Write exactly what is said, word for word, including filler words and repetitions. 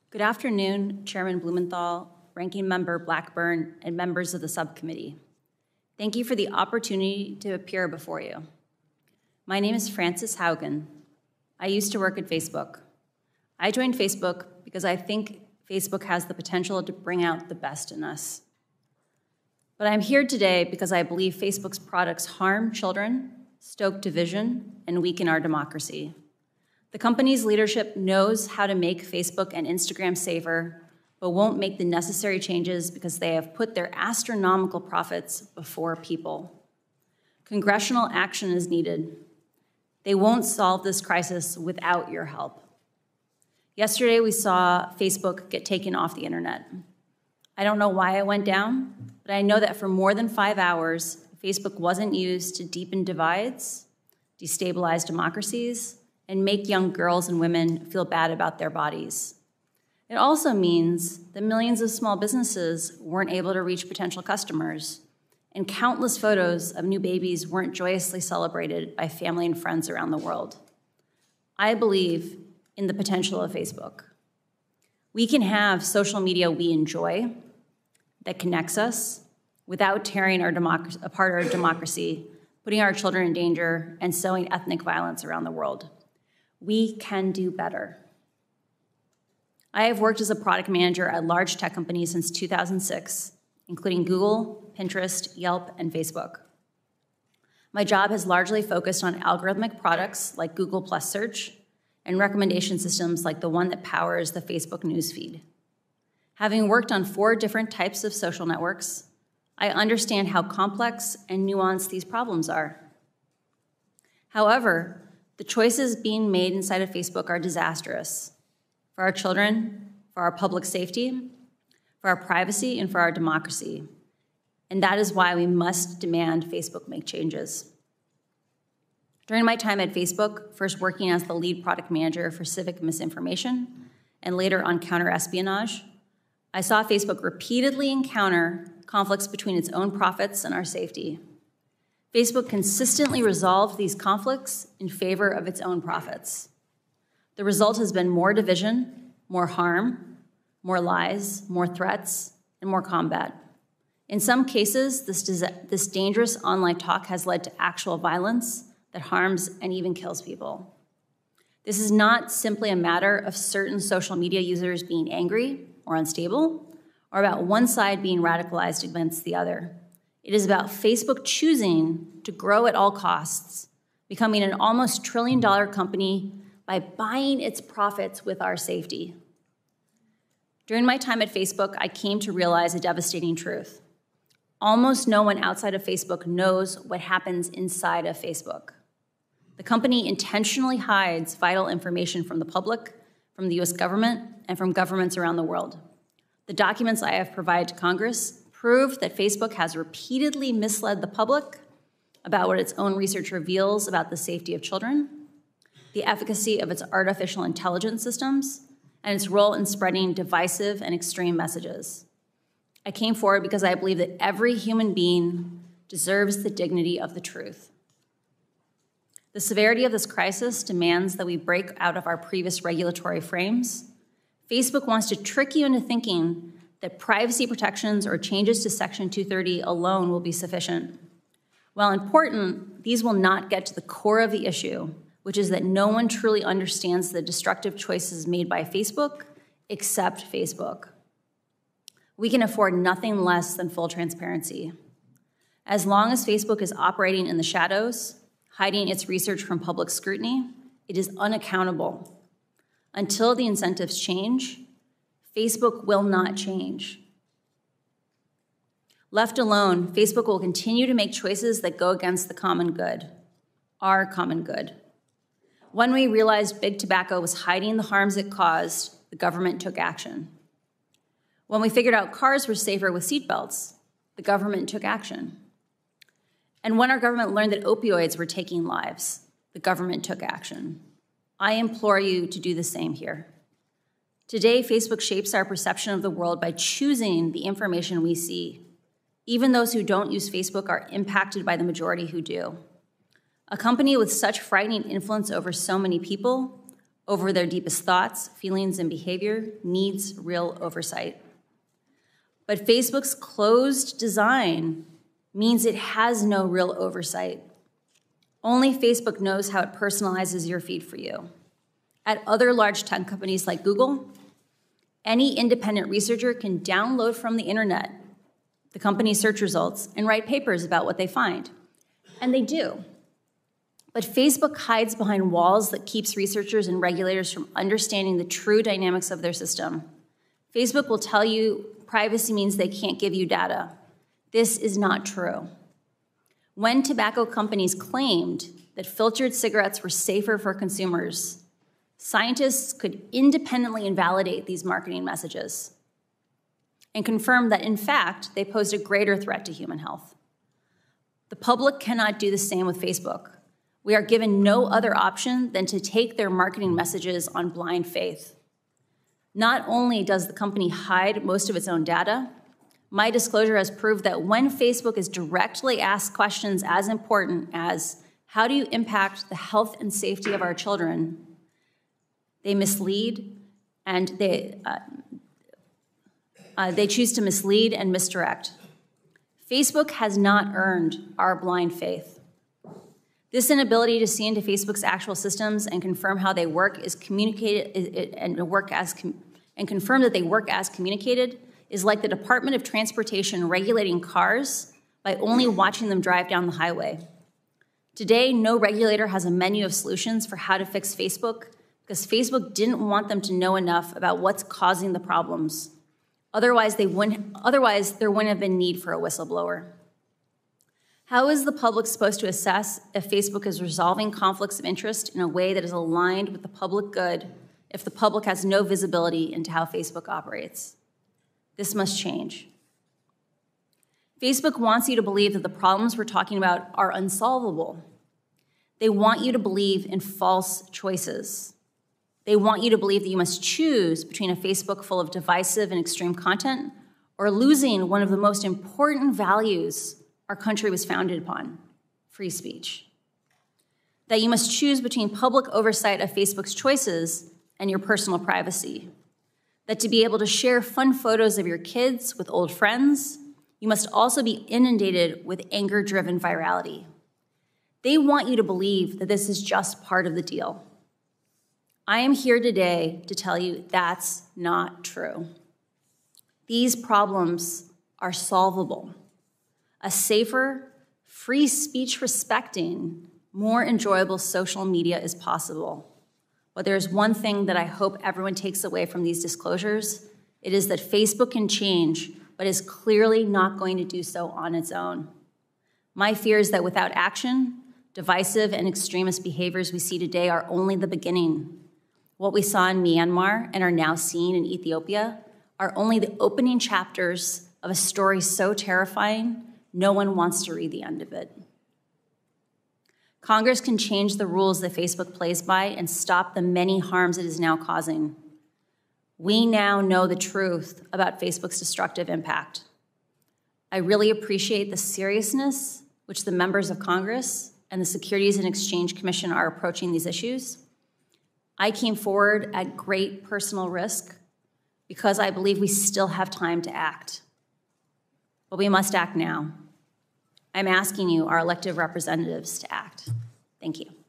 Good afternoon, Chairman Blumenthal, Ranking Member Blackburn, and members of the subcommittee. Thank you for the opportunity to appear before you. My name is Frances Haugen. I used to work at Facebook. I joined Facebook because I think Facebook has the potential to bring out the best in us. But I'm here today because I believe Facebook's products harm children, stoke division, and weaken our democracy. The company's leadership knows how to make Facebook and Instagram safer, but won't make the necessary changes because they have put their astronomical profits before people. Congressional action is needed. They won't solve this crisis without your help. Yesterday, we saw Facebook get taken off the internet. I don't know why it went down, but I know that for more than five hours, Facebook wasn't used to deepen divides, destabilize democracies, and make young girls and women feel bad about their bodies. It also means that millions of small businesses weren't able to reach potential customers, and countless photos of new babies weren't joyously celebrated by family and friends around the world. I believe in the potential of Facebook. We can have social media we enjoy that connects us without tearing our democracy, apart our democracy, putting our children in danger, and sowing ethnic violence around the world. We can do better. I have worked as a product manager at large tech companies since two thousand six, including Google, Pinterest, Yelp, and Facebook. My job has largely focused on algorithmic products like Google Plus Search and recommendation systems like the one that powers the Facebook newsfeed. Having worked on four different types of social networks, I understand how complex and nuanced these problems are. However, the choices being made inside of Facebook are disastrous for our children, for our public safety, for our privacy, and for our democracy. And that is why we must demand Facebook make changes. During my time at Facebook, first working as the lead product manager for civic misinformation, and later on counter-espionage, I saw Facebook repeatedly encounter conflicts between its own profits and our safety. Facebook consistently resolved these conflicts in favor of its own profits. The result has been more division, more harm, more lies, more threats, and more combat. In some cases, this, this dangerous online talk has led to actual violence that harms and even kills people. This is not simply a matter of certain social media users being angry or unstable, or about one side being radicalized against the other. It is about Facebook choosing to grow at all costs, becoming an almost trillion dollar company by buying its profits with our safety. During my time at Facebook, I came to realize a devastating truth. Almost no one outside of Facebook knows what happens inside of Facebook. The company intentionally hides vital information from the public, from the U S government, and from governments around the world. The documents I have provided to Congress prove that Facebook has repeatedly misled the public about what its own research reveals about the safety of children, the efficacy of its artificial intelligence systems, and its role in spreading divisive and extreme messages. I came forward because I believe that every human being deserves the dignity of the truth. The severity of this crisis demands that we break out of our previous regulatory frames. Facebook wants to trick you into thinking that privacy protections or changes to Section two thirty alone will be sufficient. While important, these will not get to the core of the issue, which is that no one truly understands the destructive choices made by Facebook except Facebook. We can afford nothing less than full transparency. As long as Facebook is operating in the shadows, hiding its research from public scrutiny, it is unaccountable. Until the incentives change, Facebook will not change. Left alone, Facebook will continue to make choices that go against the common good, our common good. When we realized big tobacco was hiding the harms it caused, the government took action. When we figured out cars were safer with seatbelts, the government took action. And when our government learned that opioids were taking lives, the government took action. I implore you to do the same here. Today, Facebook shapes our perception of the world by choosing the information we see. Even those who don't use Facebook are impacted by the majority who do. A company with such frightening influence over so many people over their deepest thoughts, feelings, and behavior needs real oversight. But Facebook's closed design means it has no real oversight. Only Facebook knows how it personalizes your feed for you. At other large tech companies like Google, any independent researcher can download from the internet the company's search results and write papers about what they find. And they do. But Facebook hides behind walls that keeps researchers and regulators from understanding the true dynamics of their system. Facebook will tell you privacy means they can't give you data. This is not true. When tobacco companies claimed that filtered cigarettes were safer for consumers, scientists could independently invalidate these marketing messages and confirm that, in fact, they posed a greater threat to human health. The public cannot do the same with Facebook. We are given no other option than to take their marketing messages on blind faith. Not only does the company hide most of its own data, my disclosure has proved that when Facebook is directly asked questions as important as, how do you impact the health and safety of our children, they mislead and they, uh, uh, they choose to mislead and misdirect. Facebook has not earned our blind faith. This inability to see into Facebook's actual systems and confirm how they work is communicated and work as and confirm that they work as communicated is like the Department of Transportation regulating cars by only watching them drive down the highway. Today, no regulator has a menu of solutions for how to fix Facebook because Facebook didn't want them to know enough about what's causing the problems. Otherwise, they wouldn't, otherwise there wouldn't have been need for a whistleblower. How is the public supposed to assess if Facebook is resolving conflicts of interest in a way that is aligned with the public good if the public has no visibility into how Facebook operates? This must change. Facebook wants you to believe that the problems we're talking about are unsolvable. They want you to believe in false choices. They want you to believe that you must choose between a Facebook full of divisive and extreme content or losing one of the most important values our country was founded upon, free speech. That you must choose between public oversight of Facebook's choices and your personal privacy. That to be able to share fun photos of your kids with old friends, you must also be inundated with anger-driven virality. They want you to believe that this is just part of the deal. I am here today to tell you that's not true. These problems are solvable. A safer, free speech respecting, more enjoyable social media is possible. But there's one thing that I hope everyone takes away from these disclosures. It is that Facebook can change, but is clearly not going to do so on its own. My fear is that without action, divisive and extremist behaviors we see today are only the beginning. What we saw in Myanmar and are now seeing in Ethiopia are only the opening chapters of a story so terrifying no one wants to read the end of it. Congress can change the rules that Facebook plays by and stop the many harms it is now causing. We now know the truth about Facebook's destructive impact. I really appreciate the seriousness which the members of Congress and the Securities and Exchange Commission are approaching these issues. I came forward at great personal risk because I believe we still have time to act. But we must act now. I'm asking you, our elected representatives, to act. Thank you.